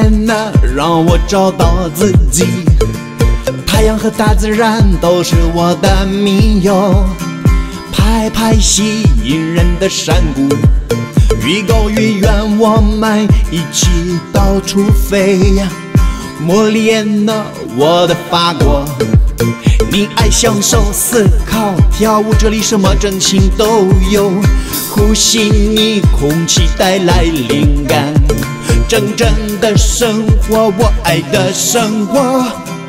莲啊，让我找到自己。太阳和大自然都是我的密友，拍拍吸引人的山谷，愈高愈远，我们一起到处飞呀。莫里耶娜，我的法国，你爱享受思考跳舞，这里什么真情都有。呼吸你空气带来灵感，真正的生活，我爱的生活。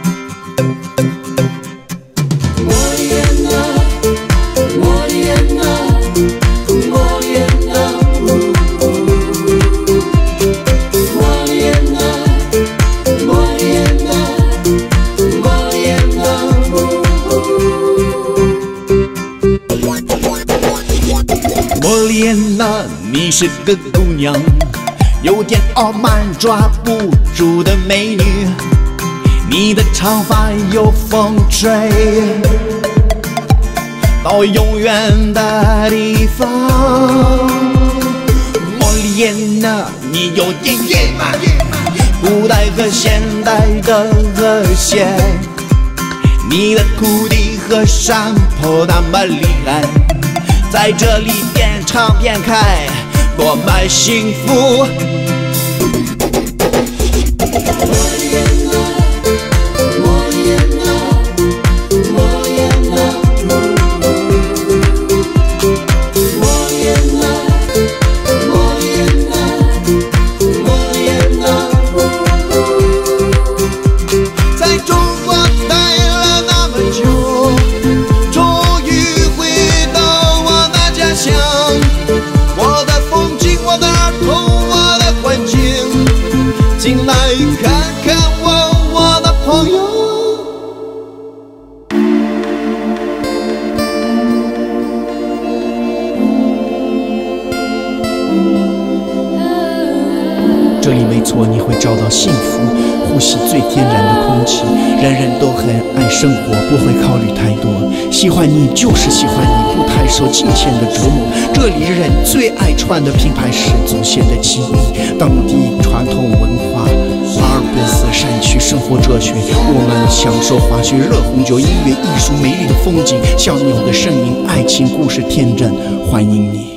莫里耶娜，你是个姑娘，有点傲慢，抓不住的美女。你的长发有风吹到永远的地方。莫里耶娜，你有点野蛮，古代和现代的和谐。你的土地和山坡那么厉害，在这里边唱边开，多么幸福！在中国待了那么久，终于回到我的家乡。我的风景，我的儿童，我的环境，进来看看我的朋友。这里没错，你会找到幸福，呼吸最天然的空气，人人都很爱生活，不会考虑太多。喜欢你就是喜欢你，不太受金钱的折磨。这里人最爱穿的品牌是祖先的记忆，当地传统文化，阿尔卑斯山区生活哲学。我们享受滑雪、热红酒、音乐、艺术、美丽的风景、小鸟的声音、爱情故事，天真欢迎你。